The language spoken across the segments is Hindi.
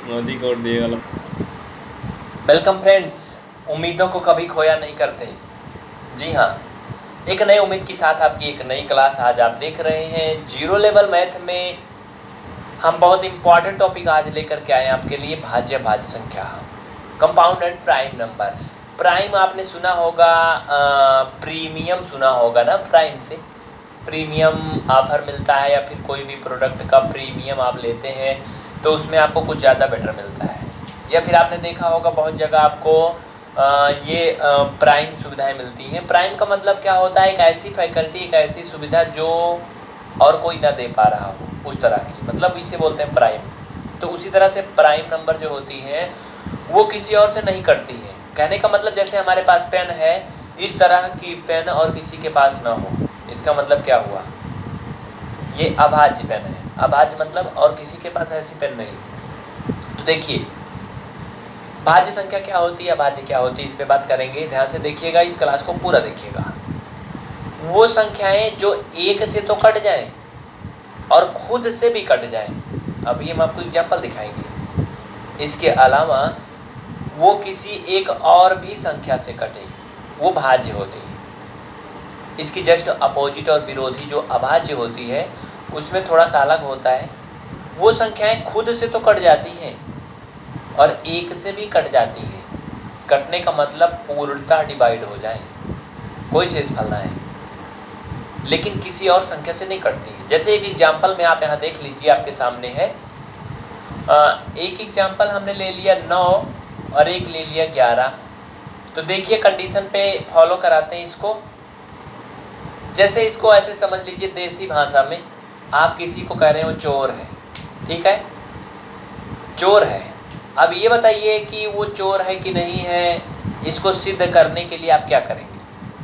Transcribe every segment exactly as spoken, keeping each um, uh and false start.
मोदी कोड दिए वाला। वेलकम फ्रेंड्स, उम्मीदों को कभी खोया नहीं करते। जी हाँ, एक नई उम्मीद के साथ आपकी एक नई क्लास आज आप देख रहे हैं। जीरो लेवल मैथ में हम बहुत इंपॉर्टेंट टॉपिक आज लेकर के आए हैं आपके लिए, भाज्य भाज्य संख्या, compound and prime number. Prime आपने सुना होगा, प्रीमियम सुना होगा ना। प्राइम से प्रीमियम ऑफर मिलता है या फिर कोई भी प्रोडक्ट का प्रीमियम आप लेते हैं तो उसमें आपको कुछ ज़्यादा बेटर मिलता है। या फिर आपने देखा होगा बहुत जगह आपको आ, ये आ, प्राइम सुविधाएं मिलती हैं। प्राइम का मतलब क्या होता है? एक ऐसी फैकल्टी, एक ऐसी सुविधा जो और कोई ना दे पा रहा हो, उस तरह की, मतलब इसे बोलते हैं प्राइम। तो उसी तरह से प्राइम नंबर जो होती हैं वो किसी और से नहीं कटती है। कहने का मतलब जैसे हमारे पास पेन है, इस तरह की पेन और किसी के पास ना हो, इसका मतलब क्या हुआ? ये अभाज्य पेन है। अभाज्य मतलब और किसी के पास ऐसी पेन नहीं। तो देखिए भाज्य संख्या क्या होती है, अभाज्य क्या होती है, इस पे बात करेंगे। ध्यान से देखिएगा, इस क्लास को पूरा देखिएगा। वो संख्याएं जो एक से तो कट जाएं और खुद से भी कट जाएं। अभी हम आपको एग्जांपल दिखाएंगे। इसके अलावा वो किसी एक और भी संख्या से कटे, वो भाज्य होती है। इसकी जस्ट अपोजिट और विरोधी जो अभाज्य होती है उसमें थोड़ा सा अलग होता है। वो संख्याएं खुद से तो कट जाती हैं और एक से भी कट जाती है। कटने का मतलब पूर्णतः डिवाइड हो जाए, कोई शेषफल ना है, लेकिन किसी और संख्या से नहीं कटती है। जैसे एक एग्जांपल में आप यहाँ देख लीजिए, आपके सामने है। आ, एक एग्जांपल हमने ले लिया नौ और एक ले लिया ग्यारह। तो देखिए कंडीशन पे फॉलो कराते हैं इसको। जैसे इसको ऐसे समझ लीजिए, देसी भाषा में आप किसी को कह रहे हो चोर है, ठीक है, चोर है। अब ये बताइए कि वो चोर है कि नहीं है, इसको सिद्ध करने के लिए आप क्या करेंगे?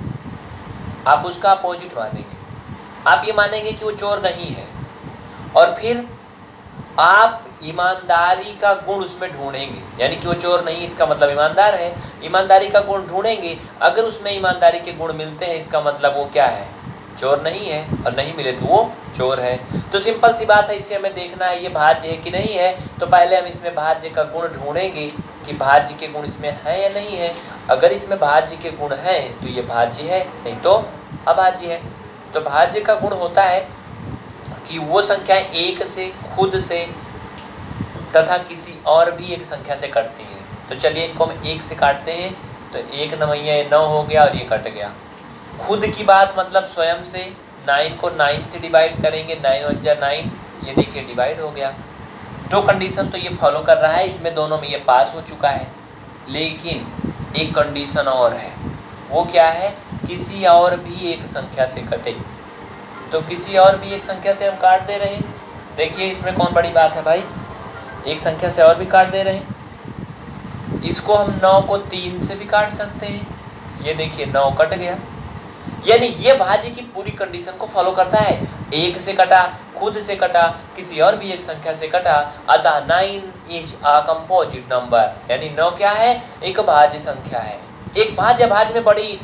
आप उसका अपोजिट मानेंगे। आप ये मानेंगे कि वो चोर नहीं है और फिर आप ईमानदारी का गुण उसमें ढूंढेंगे। यानी कि वो चोर नहीं, इसका मतलब ईमानदार है। ईमानदारी का गुण ढूंढेंगे, अगर उसमें ईमानदारी के गुण मिलते हैं इसका मतलब वो क्या है? चोर नहीं है, और नहीं मिले तो वो चोर है। तो सिंपल सी बात है, इसे हमें देखना है ये भाज्य है कि नहीं है। तो पहले हम इसमें भाज्य का गुण ढूंढेंगे कि भाज्य के गुण इसमें है या नहीं है। अगर इसमें भाज्य के गुण हैं तो ये भाज्य है, नहीं तो अभाज्य है। तो भाज्य का गुण होता है कि वो संख्या एक से, खुद से तथा किसी और भी एक संख्या से कटती है। तो चलिए इनको हम एक से काटते हैं, तो एक नवैया नौ हो गया और ये कट गया। खुद की बात मतलब स्वयं से, नाइन को नाइन से डिवाइड करेंगे, नाइन वन जा नाइन, ये देखिए डिवाइड हो गया। दो कंडीशन तो ये फॉलो कर रहा है, इसमें दोनों में ये पास हो चुका है। लेकिन एक कंडीशन और है, वो क्या है? किसी और भी एक संख्या से कटे। तो किसी और भी एक संख्या से हम काट दे रहे हैं। देखिए इसमें कौन बड़ी बात है भाई, एक संख्या से और भी काट दे रहे हैं। इसको हम नौ को तीन से भी काट सकते हैं, ये देखिए नौ कट गया। यानी ये भाज्य की पूरी कंडीशन को फॉलो करता है। एक से कटा, खुद से कटा, किसी और भी एक संख्या से कटा, अतः nine is a composite number. यानी नौ क्या है? एक भाज्य संख्या है। एक भाज्य भाज्य में बड़ी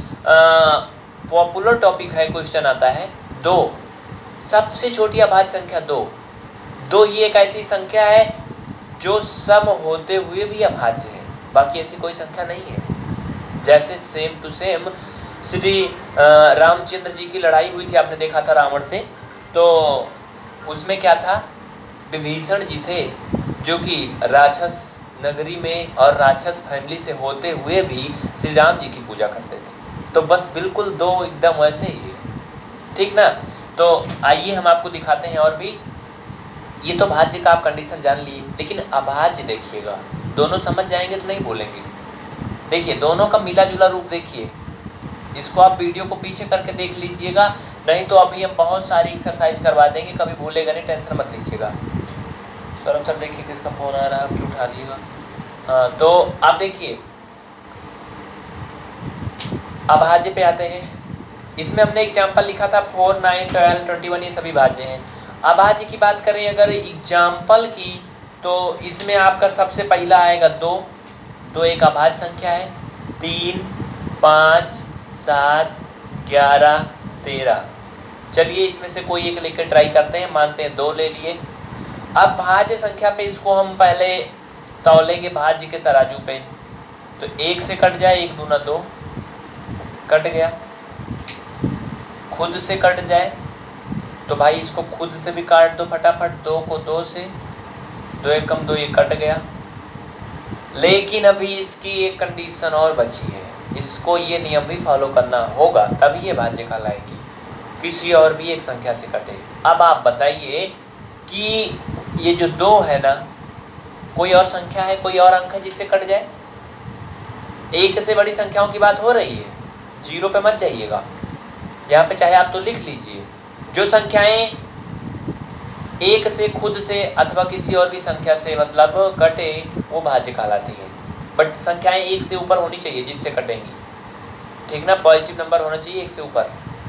पॉपुलर टॉपिक है, क्वेश्चन आता है दो। सबसे छोटी अभाज्य संख्या दो। दो ही एक ऐसी संख्या है जो सम होते हुए भी अभाज्य है, बाकी ऐसी कोई संख्या नहीं है। जैसे same to same Shri Ramchandra ji की लड़ाई हुई थी, आपने देखा था रावण से। तो उसमें क्या था? विभीषण जी थे जो कि राक्षस नगरी में और राक्षस फैमिली से होते हुए भी श्री राम जी की पूजा करते थे। तो बस बिल्कुल दो एकदम वैसे ही है, ठीक ना। तो आइए हम आपको दिखाते हैं और भी। ये तो भाज्य का आप कंडीशन जान लिए, लेकिन अभाज्य देखिएगा, दोनों समझ जाएंगे तो नहीं बोलेंगे। देखिए दोनों का मिला जुला रूप देखिए। इसको आप वीडियो को पीछे करके देख लीजिएगा, नहीं तो अभी हम बहुत सारी एक्सरसाइज करवा देंगे, कभी भूलेगा नहीं, टेंशन मत लीजिएगा। सौरभ सर देखिए किसका फोन आ रहा है, आपकी उठा लीजिएगा। हाँ, तो आप देखिए अभाज्य पे आते हैं। इसमें हमने एग्जाम्पल लिखा था four, nine, twelve, twenty one, ये सभी भाज्य हैं। अभाज्य की बात करें अगर एग्जाम्पल की, तो इसमें आपका सबसे पहला आएगा दो। दो एक अभाज्य संख्या है। तीन, पाँच, सात, ग्यारह, तेरह। चलिए इसमें से कोई एक लेकर ट्राई करते हैं। मानते हैं दो ले लिए। अब भाज्य संख्या पे इसको हम पहले तौलेंगे भाज्य के तराजू पे, तो एक से कट जाए, एक दूना दो, कट गया। खुद से कट जाए तो भाई इसको खुद से भी काट दो फटाफट, दो को दो से, दो एक कम दो, ये कट गया। लेकिन अभी इसकी एक कंडीशन और बची है, इसको ये नियम भी फॉलो करना होगा, तभी ये भाज्य कहलाएगी, किसी और भी एक संख्या से कटे। अब आप बताइए कि ये जो दो है ना, कोई और संख्या है, कोई और अंक है जिससे कट जाए? एक से बड़ी संख्याओं की बात हो रही है, जीरो पे मत जाइएगा, यहाँ पे चाहे आप तो लिख लीजिए, जो संख्याएं एक से, खुद से अथवा किसी और भी संख्या से मतलब कटे वो भाज्य कहलाती है। बट संख्याएं एक से ऊपर होनी चाहिए जिससे कटेंगी, ठीक ना, पॉजिटिव नंबर होना चाहिए एक से ऊपर।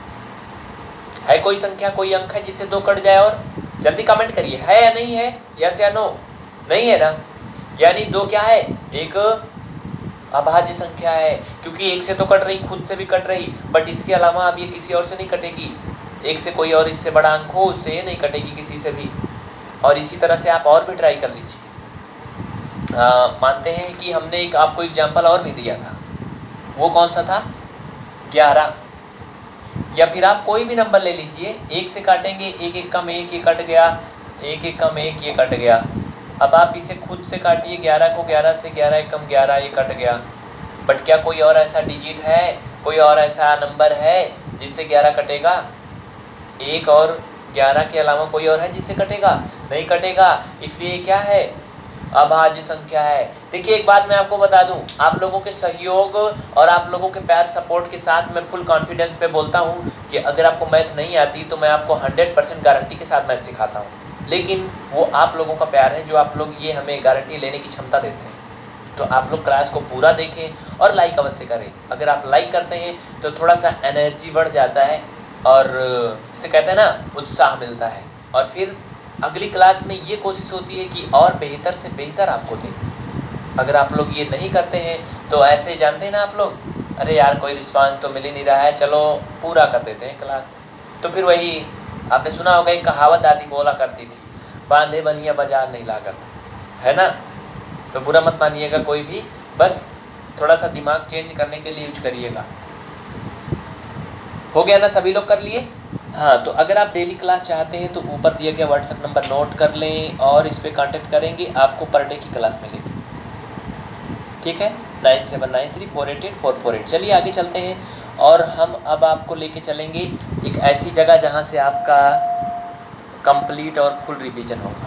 है कोई संख्या, कोई अंक है जिससे दो कट जाए? और जल्दी कमेंट करिए, है या नहीं है, यस या नो? नहीं है ना, यानी दो क्या है, एक अभाज्य संख्या है, क्योंकि एक से तो कट रही, खुद से भी कट रही, बट इसके अलावा अब ये किसी और से नहीं कटेगी। एक से कोई और इससे बड़ा अंक हो उससे ये नहीं कटेगी किसी से भी। और इसी तरह से आप और भी ट्राई कर लीजिए। मानते हैं कि हमने एक आपको एग्जाम्पल और भी दिया था, वो कौन सा था, ग्यारह। या फिर आप कोई भी नंबर ले लीजिए, एक से काटेंगे, एक एक कम एक, ये कट गया, एक एक कम एक, ये कट गया। अब आप इसे खुद से काटिए, ग्यारह को ग्यारह से, ग्यारह एक कम ग्यारह, ये कट गया। बट क्या कोई और ऐसा डिजिट है, कोई और ऐसा नंबर है जिससे ग्यारह कटेगा? एक और ग्यारह के अलावा कोई और है जिससे कटेगा? नहीं कटेगा, इसलिए क्या है, अभाज्य संख्या है। देखिए एक बात मैं आपको बता दूं, आप लोगों के सहयोग और आप लोगों के प्यार सपोर्ट के साथ मैं फुल कॉन्फिडेंस पे बोलता हूं कि अगर आपको मैथ नहीं आती तो मैं आपको हंड्रेड परसेंट गारंटी के साथ मैथ सिखाता हूं। लेकिन वो आप लोगों का प्यार है जो आप लोग ये हमें गारंटी लेने की क्षमता देते हैं। तो आप लोग क्लास को पूरा देखें और लाइक अवश्य करें। अगर आप लाइक करते हैं तो थोड़ा सा एनर्जी बढ़ जाता है और जिसे कहते हैं ना, उत्साह मिलता है, और फिर अगली क्लास में ये कोशिश होती है कि और बेहतर से बेहतर आपको दें। अगर आप लोग ये नहीं करते हैं तो ऐसे जानते हैं ना आप लोग, अरे यार कोई रिस्पांस तो मिल ही नहीं रहा है, चलो पूरा कर देते हैं क्लास। तो फिर वही आपने सुना होगा, एक कहावत दादी बोला करती थी, बांधे बनिया बाजार नहीं लागत, है ना। तो बुरा मत मानिएगा कोई भी, बस थोड़ा सा दिमाग चेंज करने के लिए यूज करिएगा। हो गया ना, सभी लोग कर लिए? हाँ, तो अगर आप डेली क्लास चाहते हैं तो ऊपर दिए गया व्हाट्सएप नंबर नोट कर लें और इस पर कांटेक्ट करेंगे, आपको पर डे की क्लास मिलेगी, ठीक है। Nine seven nine three four eight eight four four eight. चलिए आगे चलते हैं और हम अब आपको लेके चलेंगे एक ऐसी जगह जहाँ से आपका कंप्लीट और फुल रिवीजन होगा।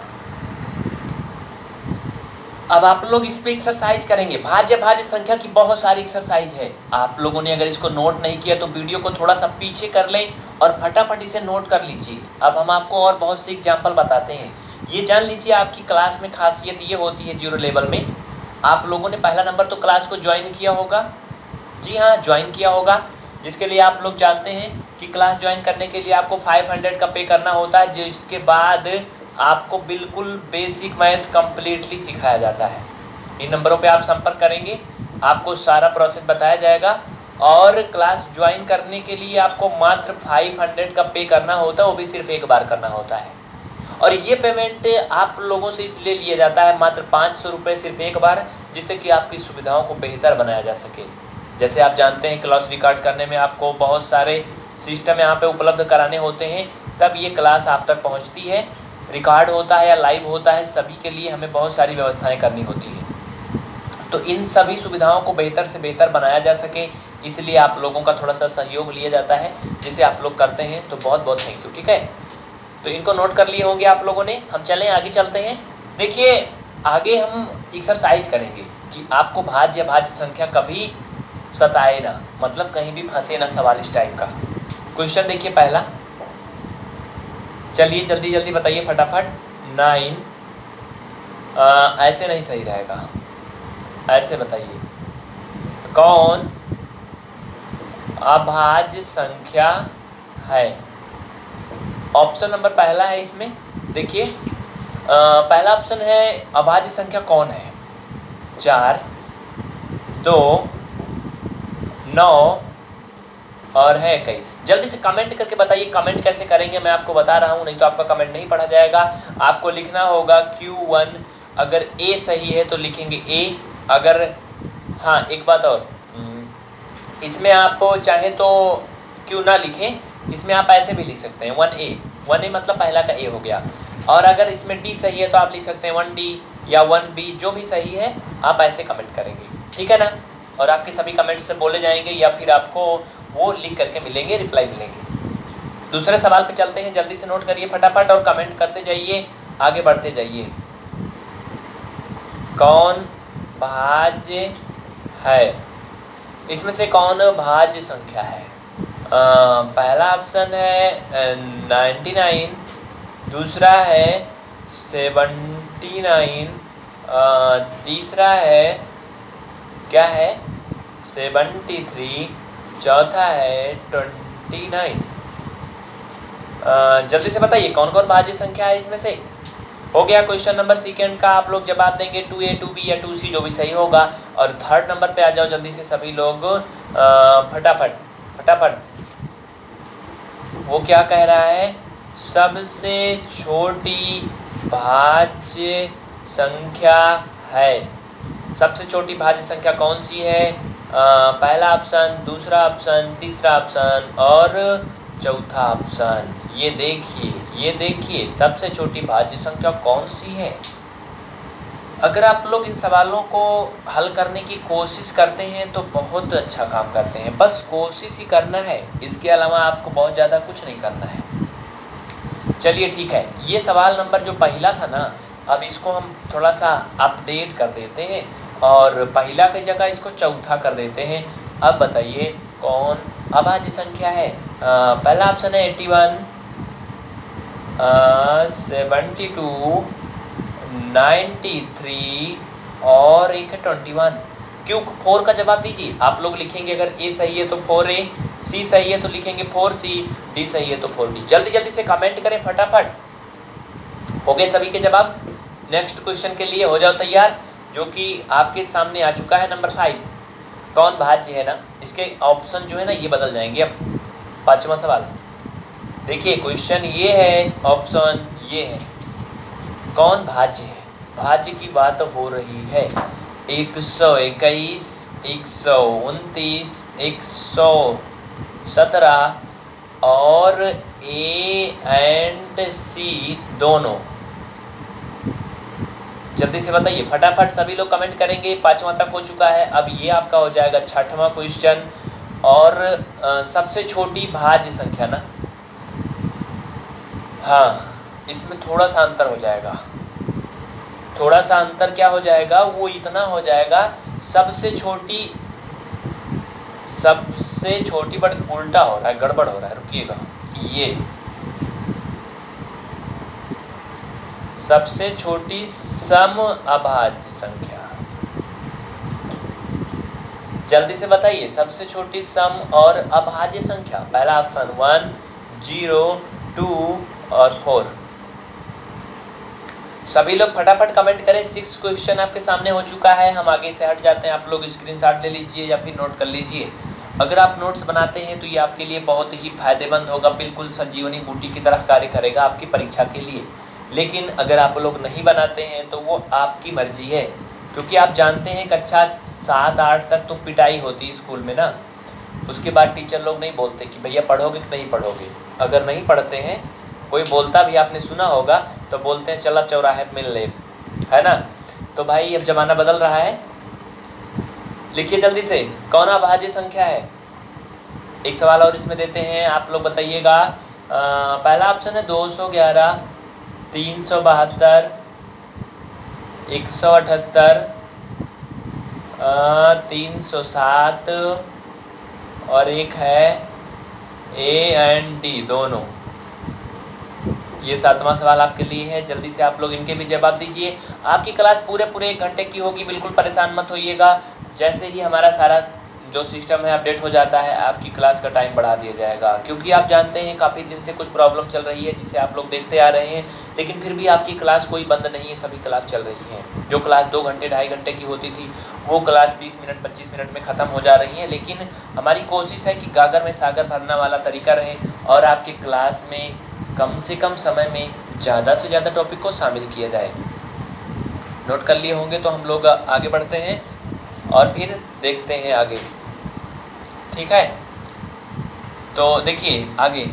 अब आप लोग इस पे एक्सरसाइज करेंगे। भाज्य भाज्य संख्या की बहुत सारी एक्सरसाइज है, आप लोगों ने अगर इसको नोट नहीं किया तो वीडियो को थोड़ा सा पीछे कर लें और फटाफट इसे नोट कर लीजिए। अब हम आपको और बहुत सी एग्जाम्पल बताते हैं। ये जान लीजिए आपकी क्लास में खासियत ये होती है, जीरो लेवल में आप लोगों ने पहला नंबर तो क्लास को ज्वाइन किया होगा, जी हाँ ज्वाइन किया होगा, जिसके लिए आप लोग जानते हैं कि क्लास ज्वाइन करने के लिए आपको फाइव हंड्रेड का पे करना होता है, जिसके बाद आपको बिल्कुल बेसिक मैथ कंप्लीटली सिखाया जाता है। इन नंबरों पे आप संपर्क करेंगे, आपको सारा प्रोसेस बताया जाएगा और क्लास ज्वाइन करने के लिए आपको मात्र फाइव हंड्रेड का पे करना होता है, वो भी सिर्फ एक बार करना होता है। और ये पेमेंट आप लोगों से इसलिए लिया जाता है मात्र पाँच सौ रुपये सिर्फ एक बार, जिससे कि आपकी सुविधाओं को बेहतर बनाया जा सके। जैसे आप जानते हैं क्लास रिकॉर्ड करने में आपको बहुत सारे सिस्टम यहाँ पे उपलब्ध कराने होते हैं, तब ये क्लास आप तक पहुँचती है। रिकॉर्ड होता है या लाइव होता है, सभी के लिए हमें बहुत सारी व्यवस्थाएं करनी होती है। तो इन सभी सुविधाओं को बेहतर से बेहतर बनाया जा सके, इसलिए आप लोगों का थोड़ा सा सहयोग लिया जाता है, जिसे आप लोग करते हैं तो बहुत बहुत थैंक यू, ठीक है। तो इनको नोट कर लिए होंगे आप लोगों ने। हम चलें आगे, चलते हैं। देखिए आगे हम एक्सरसाइज करेंगे कि आपको भाज्य भाज्य संख्या कभी सताए ना, मतलब कहीं भी फंसे ना सवाल इस टाइप का। क्वेश्चन देखिए पहला, चलिए जल्दी जल्दी बताइए फटाफट। नाइन, ऐसे नहीं सही रहेगा, ऐसे बताइए, कौन अभाज्य संख्या है? ऑप्शन नंबर पहला है इसमें, देखिए पहला ऑप्शन है अभाज्य संख्या कौन है? चार, दो, नौ और है इक्कीस। जल्दी से कमेंट करके बताइए। कमेंट कैसे करेंगे मैं आपको बता रहा हूं, नहीं तो आपका कमेंट नहीं पढ़ा जाएगा। आपको लिखना होगा क्यू वन अगर ए सही है तो लिखेंगे ए। अगर हाँ एक बात और, इसमें आप चाहे तो क्यों ना लिखें, इसमें आप ऐसे भी लिख सकते हैं वन ए। वन ए मतलब पहला का ए हो गया। और अगर इसमें डी सही है तो आप लिख सकते हैं वन डी या वन बी, जो भी सही है आप ऐसे कमेंट करेंगे, ठीक है ना। और आपके सभी कमेंट्स से बोले जाएंगे या फिर आपको वो लिख करके मिलेंगे, रिप्लाई मिलेंगे। दूसरे सवाल पे चलते हैं, जल्दी से नोट करिए फटाफट और कमेंट करते जाइए, आगे बढ़ते जाइए। कौन भाज्य है, इसमें से कौन भाज्य संख्या है? आ, पहला ऑप्शन है नाइन्टी नाइन, दूसरा है सेवेंटी नाइन, तीसरा है क्या है सेवेंटी थ्री, चौथा है ट्वेंटी नाइन। जल्दी से बताइए कौन कौन भाज्य संख्या है इसमें से। हो गया क्वेश्चन नंबर सेकेंड का, आप लोग जवाब देंगे टू ए टू बी या टू सी, जो भी सही होगा। और थर्ड नंबर पे आ जाओ जल्दी से सभी लोग, फटाफट फटाफट। वो क्या कह रहा है, सबसे छोटी भाज्य संख्या है। सबसे छोटी भाज्य संख्या कौन सी है? आ, पहला ऑप्शन, दूसरा ऑप्शन, तीसरा ऑप्शन और चौथा ऑप्शन। ये देखिए ये देखिए सबसे छोटी भाज्य संख्या कौन सी है। अगर आप लोग इन सवालों को हल करने की कोशिश करते हैं तो बहुत अच्छा काम करते हैं। बस कोशिश ही करना है, इसके अलावा आपको बहुत ज़्यादा कुछ नहीं करना है। चलिए ठीक है, ये सवाल नंबर जो पहला था ना, अब इसको हम थोड़ा सा अपडेट कर देते हैं और पहला की जगह इसको चौथा कर देते हैं। अब बताइए कौन अभाज्य संख्या है। आ, पहला ऑप्शन है eighty one, seventy two, ninety three और एक है ट्वेंटी वन। क्यों फोर का जवाब दीजिए। आप लोग लिखेंगे अगर ए सही है तो फोर ए, सी सही है तो लिखेंगे फोर सी, डी सही है तो फोर डी। जल्दी जल्दी से कमेंट करें फटाफट। हो गए सभी के जवाब। नेक्स्ट क्वेश्चन के लिए हो जाओ तैयार, जो कि आपके सामने आ चुका है नंबर फाइव। कौन भाज्य है ना, इसके ऑप्शन जो है ना ये बदल जाएंगे। अब पांचवा सवाल देखिए, क्वेश्चन ये है, ऑप्शन ये है, कौन भाज्य है। भाज्य की बात हो रही है। एक सौ इक्कीस, एक सौ उनतीस, एक सौ सत्रह और ए एंड सी दोनों। जल्दी से बताइए फटाफट, सभी लोग कमेंट करेंगे। पांचवा तक हो चुका है, अब ये आपका हो जाएगा छठवां क्वेश्चन। और आ, सबसे छोटी भाज्य संख्या ना, हाँ इसमें थोड़ा सा अंतर हो जाएगा। थोड़ा सा अंतर क्या हो जाएगा, वो इतना हो जाएगा, सबसे छोटी सबसे छोटी बट उल्टा हो रहा है, गड़बड़ हो रहा है, रुकिएगा। ये सबसे छोटी सम अभाज्य संख्या, जल्दी से बताइए सबसे छोटी सम और अभाज्य संख्या। पहला ऑप्शन वन, जीरो, टू और फोर। सभी लोग फटाफट कमेंट करें। सिक्स क्वेश्चन आपके सामने हो चुका है, हम आगे से हट जाते हैं। आप लोग स्क्रीनशॉट ले लीजिए या फिर नोट कर लीजिए। अगर आप नोट्स बनाते हैं तो ये आपके लिए बहुत ही फायदेमंद होगा, बिल्कुल संजीवनी बूटी की तरह कार्य करेगा आपकी परीक्षा के लिए। लेकिन अगर आप लोग नहीं बनाते हैं तो वो आपकी मर्जी है, क्योंकि आप जानते हैं कक्षा सात आठ तक तो पिटाई होती है स्कूल में ना। उसके बाद टीचर लोग नहीं बोलते कि भैया पढ़ोगे कि नहीं पढ़ोगे। अगर नहीं पढ़ते हैं, कोई बोलता भी आपने सुना होगा, तो बोलते हैं चल अब चौराहे पे मिल ले, है ना। तो भाई अब ज़माना बदल रहा है। लिखिए जल्दी से, कौन अभाज्य संख्या है। एक सवाल और इसमें देते हैं, आप लोग बताइएगा। पहला ऑप्शन है दो सौ ग्यारह, तीन सौ बहत्तर, एक सौ अठहत्तर, तीन सौ सात और एक है ए एंड डी दोनों। ये सातवां सवाल आपके लिए है, जल्दी से आप लोग इनके भी जवाब दीजिए। आपकी क्लास पूरे पूरे एक घंटे की होगी, बिल्कुल परेशान मत होइएगा। जैसे ही हमारा सारा जो सिस्टम है अपडेट हो जाता है, आपकी क्लास का टाइम बढ़ा दिया जाएगा, क्योंकि आप जानते हैं काफ़ी दिन से कुछ प्रॉब्लम चल रही है जिसे आप लोग देखते आ रहे हैं। लेकिन फिर भी आपकी क्लास कोई बंद नहीं है, सभी क्लास चल रही है। जो क्लास दो घंटे ढाई घंटे की होती थी, वो क्लास बीस मिनट पच्चीस मिनट में ख़त्म हो जा रही है। लेकिन हमारी कोशिश है कि गागर में सागर भरना वाला तरीका रहे और आपकी क्लास में कम से कम समय में ज़्यादा से ज़्यादा टॉपिक को शामिल किया जाए। नोट कर लिए होंगे तो हम लोग आगे बढ़ते हैं और फिर देखते हैं आगे। ठीक है, तो देखिए आगे,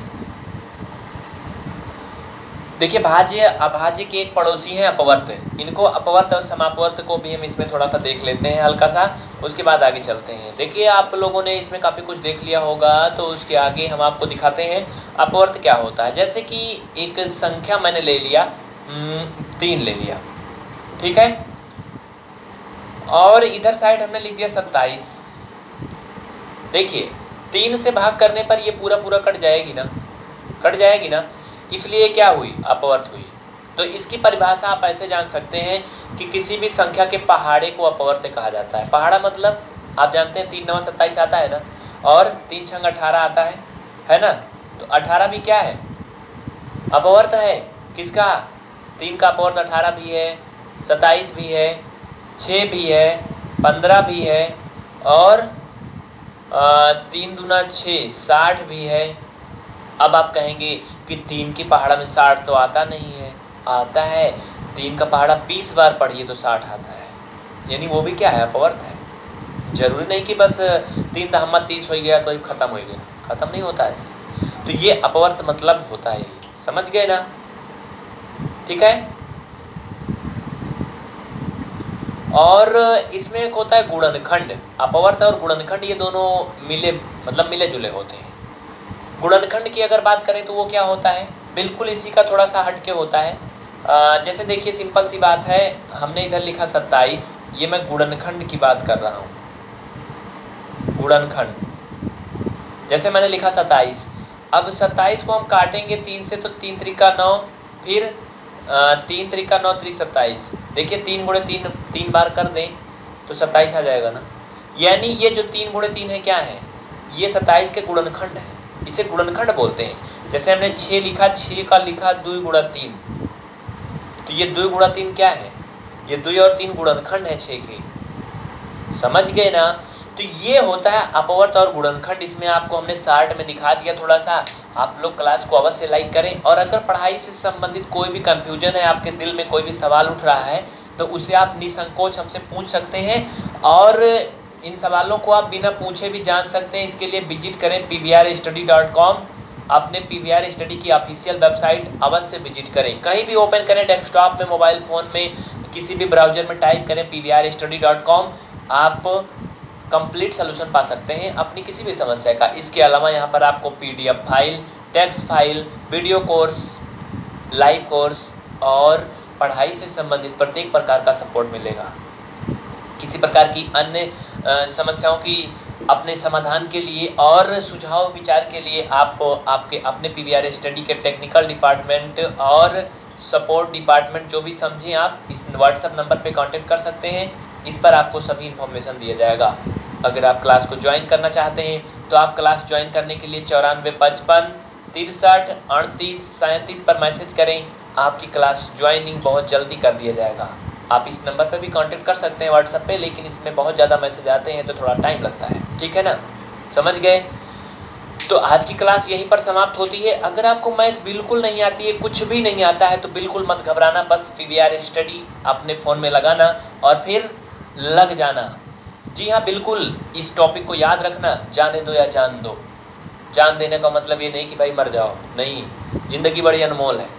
देखिए भाज्य अभाज्य के एक पड़ोसी हैं अपवर्त। इनको अपवर्त और समापवर्त को भी हम इसमें थोड़ा सा देख लेते हैं हल्का सा, उसके बाद आगे चलते हैं। देखिए आप लोगों ने इसमें काफ़ी कुछ देख लिया होगा, तो उसके आगे हम आपको दिखाते हैं अपवर्त क्या होता है। जैसे कि एक संख्या मैंने ले लिया, तीन ले लिया, ठीक है, और इधर साइड हमने लिख दिया सत्ताईस। देखिए तीन से भाग करने पर ये पूरा पूरा कट जाएगी ना, कट जाएगी ना, इसलिए क्या हुई, अपवर्त हुई। तो इसकी परिभाषा आप ऐसे जान सकते हैं कि किसी भी संख्या के पहाड़े को अपवर्त कहा जाता है। पहाड़ा मतलब आप जानते हैं तीन नवा सत्ताईस आता है ना, और तीन छंग अठारह आता है, है ना, तो अठारह भी क्या है, अपवर्त है। किसका, तीन का अपवर्त अठारह भी है, सत्ताईस भी है, छः भी है, पंद्रह भी है, और आ, तीन दूना छः, साठ भी है। अब आप कहेंगे कि तीन की पहाड़ा में साठ तो आता नहीं है, आता है। तीन का पहाड़ा बीस बार पढ़िए तो साठ आता है, यानी वो भी क्या है, अपवर्त है। जरूरी नहीं कि बस तीन दहम्मा तीस हो गया तो ख़त्म हो गया, ख़त्म नहीं होता ऐसे। तो ये अपवर्त मतलब होता है, समझ गए ना, ठीक है। और इसमें एक होता है गुणनखंड। अपवर्त और गुणनखंड ये दोनों मिले मतलब मिले जुले होते हैं। गुणनखंड की अगर बात करें तो वो क्या होता है, बिल्कुल इसी का थोड़ा सा हटके होता है। आ, जैसे देखिए सिंपल सी बात है, हमने इधर लिखा सत्ताईस, ये मैं गुणनखंड की बात कर रहा हूँ, गुणनखंड। जैसे मैंने लिखा सत्ताईस, अब सत्ताईस को हम काटेंगे तीन से, तो तीन त्रिका नौ, फिर आ, तीन त्रिका नौ त्रिक सत्ताईस। देखिए तीन गुणे तीन तीन बार कर दें तो सत्ताईस आ जाएगा ना, यानी ये जो तीन गुणे तीन है क्या है, ये सत्ताईस के गुणनखंड है, इसे गुणनखंड बोलते हैं। जैसे हमने छः लिखा, छः का लिखा दुई गुणा तीन, तो ये दुई गुणा तीन क्या है, ये दुई और तीन गुणनखंड है छः के, समझ गए ना। तो ये होता है अपवर्त और गुणनखंड। इसमें आपको हमने शार्ट में दिखा दिया थोड़ा सा, आप लोग क्लास को अवश्य लाइक करें। और अगर पढ़ाई से संबंधित कोई भी कंफ्यूजन है, आपके दिल में कोई भी सवाल उठ रहा है, तो उसे आप निसंकोच हमसे पूछ सकते हैं, और इन सवालों को आप बिना पूछे भी जान सकते हैं। इसके लिए विजिट करें P V R study dot com, अपने पी वी आर स्टडी की ऑफिशियल वेबसाइट अवश्य विजिट करें। कहीं भी ओपन करें, डेस्कटॉप में, मोबाइल फ़ोन में, किसी भी ब्राउजर में टाइप करें P V R study dot com, आप कंप्लीट सोल्यूशन पा सकते हैं अपनी किसी भी समस्या का। इसके अलावा यहाँ पर आपको P D F file, text file, video course, live course और पढ़ाई से संबंधित प्रत्येक प्रकार का सपोर्ट मिलेगा। किसी प्रकार की अन्य समस्याओं की अपने समाधान के लिए और सुझाव विचार के लिए आप आपके अपने पी वी आर स्टडी के टेक्निकल डिपार्टमेंट और सपोर्ट डिपार्टमेंट जो भी समझें, आप इस व्हाट्सएप नंबर पे कांटेक्ट कर सकते हैं। इस पर आपको सभी इन्फॉर्मेशन दिया जाएगा। अगर आप क्लास को ज्वाइन करना चाहते हैं तो आप क्लास ज्वाइन करने के लिए चौरानवे पचपन तिरसठ अड़तीस सैंतीस पर मैसेज करें, आपकी क्लास ज्वाइनिंग बहुत जल्दी कर दिया जाएगा। आप इस नंबर पर भी कांटेक्ट कर सकते हैं व्हाट्सएप पे, लेकिन इसमें बहुत ज़्यादा मैसेज आते हैं तो थोड़ा टाइम लगता है, ठीक है ना, समझ गए। तो आज की क्लास यहीं पर समाप्त होती है। अगर आपको मैथ बिल्कुल नहीं आती है, कुछ भी नहीं आता है, तो बिल्कुल मत घबराना, बस पी वी आर स्टडी अपने फ़ोन में लगाना और फिर लग जाना। जी हाँ, बिल्कुल इस टॉपिक को याद रखना, जाने दो या जान दो। जान देने का मतलब ये नहीं कि भाई मर जाओ, नहीं, ज़िंदगी बड़ी अनमोल है।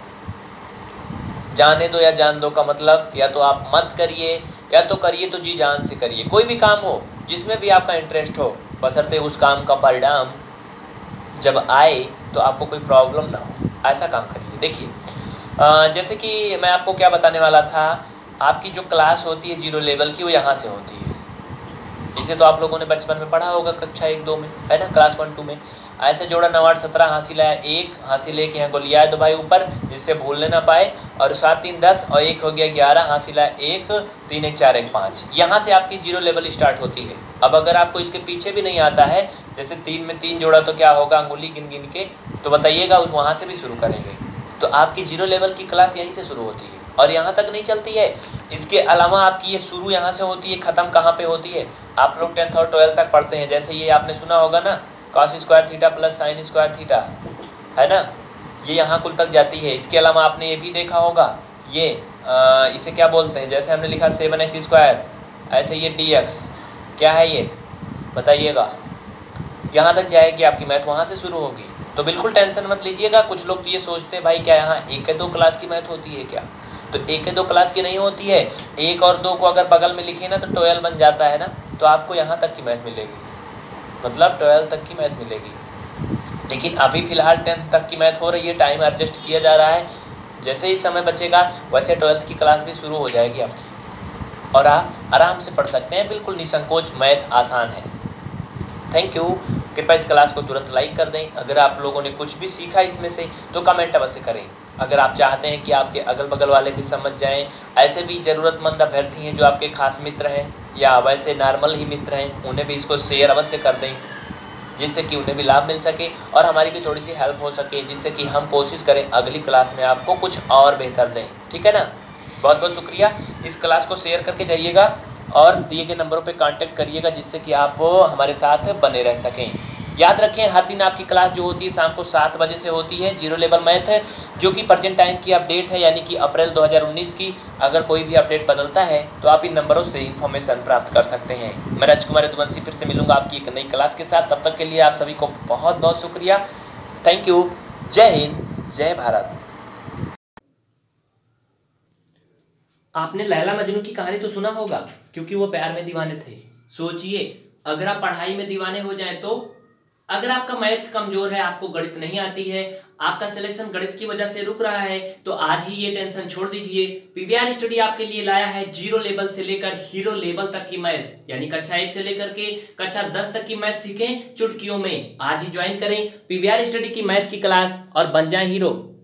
जाने दो या जान दो का मतलब या तो आप मत करिए या तो करिए तो जी जान से करिए। कोई भी काम हो जिसमें भी आपका इंटरेस्ट हो, बशर्ते उस काम का परिणाम जब आए तो आपको कोई प्रॉब्लम ना हो, ऐसा काम करिए। देखिए जैसे कि मैं आपको क्या बताने वाला था, आपकी जो क्लास होती है जीरो लेवल की, वो यहाँ से होती है। इसे तो आप लोगों ने बचपन में पढ़ा होगा, कक्षा एक दो में, है ना, क्लास वन टू में। ऐसे जोड़ा नौ आठ सत्रह, हासिल आया एक, हासिल एक यहाँ को लिया है दो भाई ऊपर, जिससे भूलने ना पाए, और सात तीन दस और एक हो गया ग्यारह, हासिल आया एक, तीन एक चार एक पाँच। यहाँ से आपकी जीरो लेवल स्टार्ट होती है। अब अगर आपको इसके पीछे भी नहीं आता है, जैसे तीन में तीन जोड़ा तो क्या होगा, अंगुली गिन गिन के, तो बताइएगा, वहाँ से भी शुरू करेंगे। तो आपकी जीरो लेवल की क्लास यहीं से शुरू होती है और यहाँ तक नहीं चलती है। इसके अलावा आपकी ये शुरू यहाँ से होती है, ख़त्म कहाँ पे होती है, आप लोग टेंथ और ट्वेल्थ तक पढ़ते हैं। जैसे ये आपने सुना होगा ना, cos square theta plus sine square theta, है ना, ये यहाँ कुल तक जाती है। इसके अलावा आपने ये भी देखा होगा, ये आ, इसे क्या बोलते हैं, जैसे हमने लिखा सेवन एक्स स्क्वायर, ऐसे ये डी एक्स क्या है ये बताइएगा। यहाँ तक जाएगी आपकी मैथ, वहाँ से शुरू होगी। तो बिल्कुल टेंशन मत लीजिएगा। कुछ लोग तो ये सोचते हैं भाई क्या यहाँ एक या दो क्लास की मैथ होती है क्या, तो एक या दो क्लास की नहीं होती है। एक और दो को अगर बगल में लिखे ना तो ट्वेल्व बन जाता है ना, तो आपको यहाँ तक की मैथ मिलेगी, मतलब ट्वेल्व तक की मैथ मिलेगी। लेकिन अभी फ़िलहाल टेंथ तक की मैथ हो रही है, टाइम एडजस्ट किया जा रहा है। जैसे ही समय बचेगा वैसे ट्वेल्थ की क्लास भी शुरू हो जाएगी आपकी, और आप आराम से पढ़ सकते हैं, बिल्कुल निसंकोच, मैथ आसान है। Thank you. कृपया इस क्लास को तुरंत लाइक कर दें। अगर आप लोगों ने कुछ भी सीखा इसमें से तो कमेंट अवश्य करें। अगर आप चाहते हैं कि आपके अगल बगल वाले भी समझ जाएं, ऐसे भी ज़रूरतमंद अभ्यर्थी हैं जो आपके खास मित्र हैं या वैसे नॉर्मल ही मित्र हैं, उन्हें भी इसको शेयर अवश्य कर दें, जिससे कि उन्हें भी लाभ मिल सके और हमारी भी थोड़ी सी हेल्प हो सके, जिससे कि हम कोशिश करें अगली क्लास में आपको कुछ और बेहतर दें। ठीक है ना। बहुत बहुत शुक्रिया। इस क्लास को शेयर करके जाइएगा और दिए गए नंबरों पे कांटेक्ट करिएगा, जिससे कि आप हमारे साथ बने रह सकें। याद रखें, हर दिन आपकी क्लास जो होती है शाम को सात बजे से होती है, जीरो लेवल मैथ है, जो कि प्रेजेंट टाइम की अपडेट है, यानी कि अप्रैल दो हज़ार उन्नीस की। अगर कोई भी अपडेट बदलता है तो आप इन नंबरों से इन्फॉर्मेशन प्राप्त कर सकते हैं। मैं राजकुमार यदुवंशी फिर से मिलूंगा आपकी एक नई क्लास के साथ। तब तक के लिए आप सभी को बहुत बहुत शुक्रिया। Thank you. जय हिंद, जय भारत। आपने लैला मजनू की कहानी तो सुना होगा, क्योंकि वो प्यार में दीवाने थे। सोचिए, अगर आप पढ़ाई में दीवाने हो जाएं तो, अगर आपका मैथ कमजोर है, आपको गणित नहीं आती है, आपका सिलेक्शन गणित की वजह से रुक रहा है, तो आज ही ये टेंशन छोड़ दीजिए। पीवीआर स्टडी आपके लिए लाया है जीरो लेवल से लेकर हीरो लेवल तक की मैथ, यानी कक्षा एक से लेकर के कक्षा दस तक की मैथ सीखें चुटकियों में। आज ही ज्वाइन करें पीवीआर स्टडी की मैथ की क्लास और बन जाएं हीरो।